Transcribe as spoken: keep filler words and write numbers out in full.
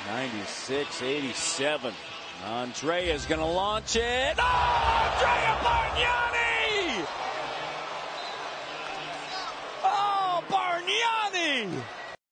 ninety-six eighty-seven. Andrea is going to launch it. Oh, Andrea